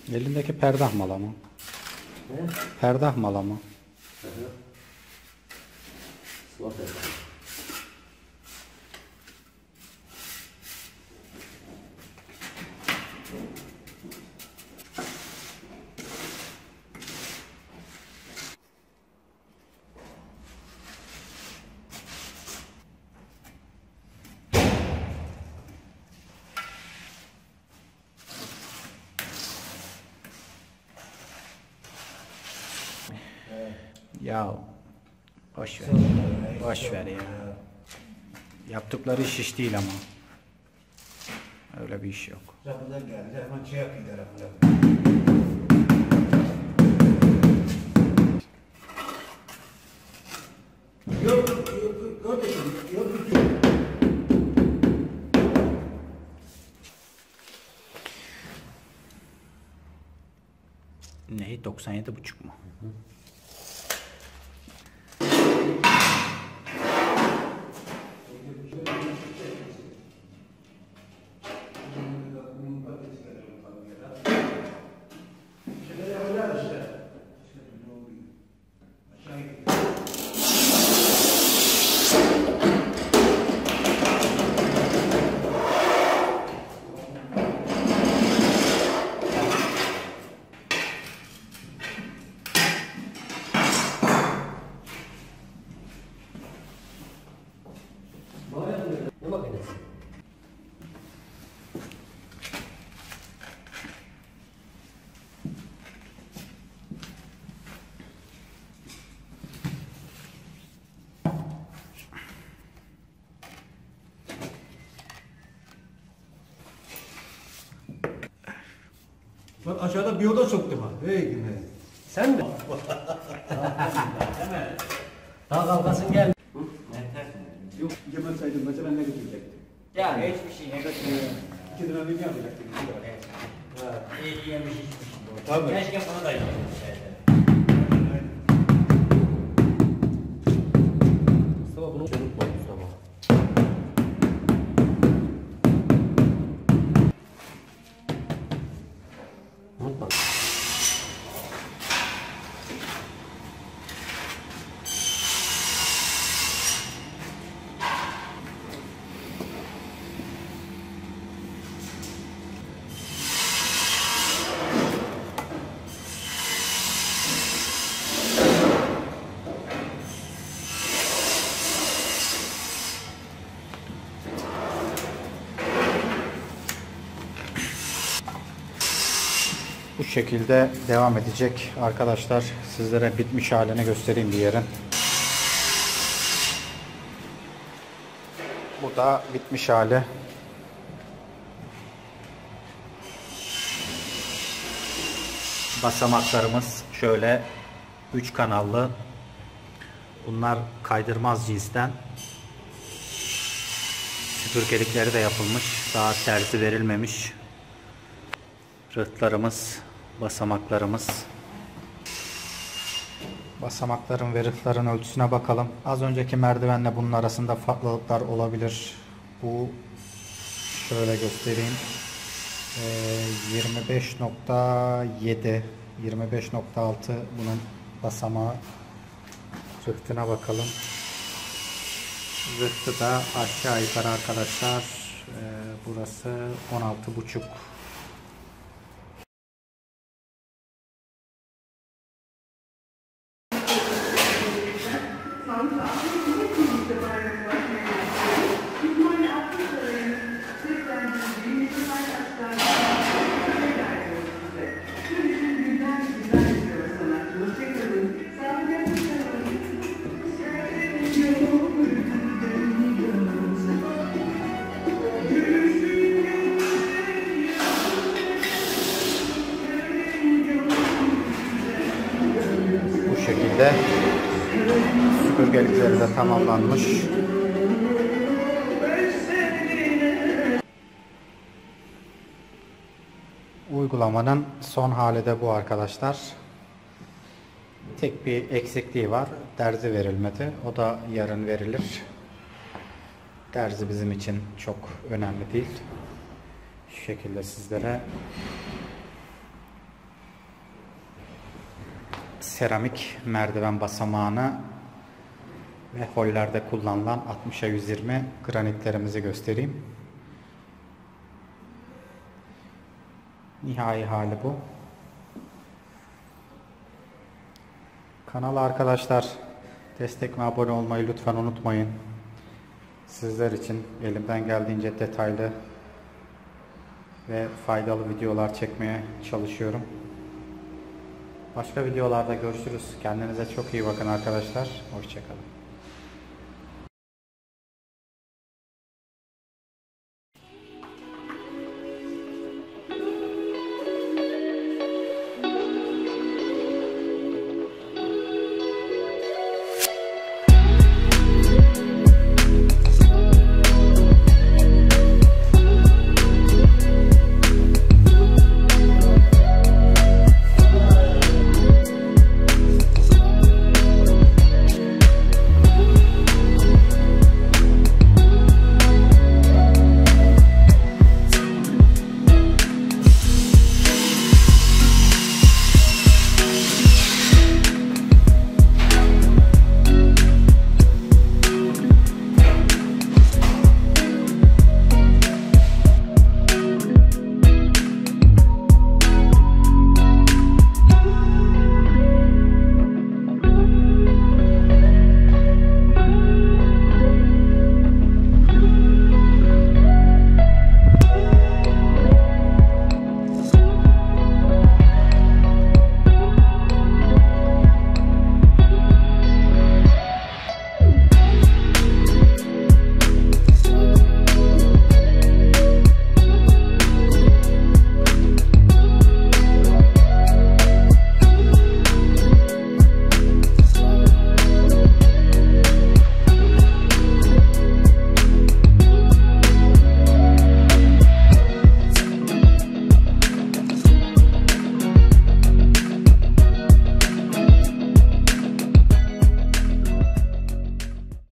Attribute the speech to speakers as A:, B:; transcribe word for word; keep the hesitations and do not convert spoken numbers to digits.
A: Elindeki perdah mala mı?
B: Ne?
A: Perdah mala mı?
B: Hı hı. Sıva perdah.
A: Ya boş ver. Boş ver ya. Yaptıkları iş iş değil ama. Öyle bir iş yok.
C: Kapıdan geldi. Hemen şey yapayım tarafına. Yok, yok, yok, kardeşim, yok, yok.
A: Ne? doksan yedi buçuk mu? Hı hı.
B: Ne makinesi?
C: Bak aşağıda bir oda soktum ha. Hey güne.
B: Sen mi? Daha kalkasın gel.
C: Yok, yemeseydim mesela ne götürecektim?
D: Ya hiçbir şey ne götürüyor.
C: İki lira ne yapacaktım?
D: Evet. İyi yemiş içmiş.
C: Tabii.
D: Keşke bunu da yemişseydi.
B: Mustafa bunu unutma Mustafa. Unutma.
A: Bu şekilde devam edecek arkadaşlar. Sizlere bitmiş halini göstereyim bir yerin. Bu da bitmiş hali. Basamaklarımız şöyle üç kanallı. Bunlar kaydırmaz cinsten. Süpürgelikleri de yapılmış. Daha tersi verilmemiş. Rıhtlarımız, basamaklarımız. Basamakların ve rıhtların ölçüsüne bakalım. Az önceki merdivenle bunun arasında farklılıklar olabilir. Bu şöyle göstereyim. Ee, yirmi beş nokta yedi, yirmi beş nokta altı bunun basamağı. Rıhtına bakalım. Rıhtı da aşağı yukarı arkadaşlar. Ee, burası on altı buçuk. Bu şekilde süpürgelikleri de tamamlanmış. Uygulamanın son hali de bu arkadaşlar. Tek bir eksikliği var. Derzi verilmedi. O da yarın verilir. Derzi bizim için çok önemli değil. Şu şekilde sizlere seramik merdiven basamağını ve hollerde kullanılan altmışa yüz yirmi granitlerimizi göstereyim. Nihai hali bu. Kanala arkadaşlar destek ve abone olmayı lütfen unutmayın. Sizler için elimden geldiğince detaylı ve faydalı videolar çekmeye çalışıyorum. Başka videolarda görüşürüz. Kendinize çok iyi bakın arkadaşlar. Hoşça kalın.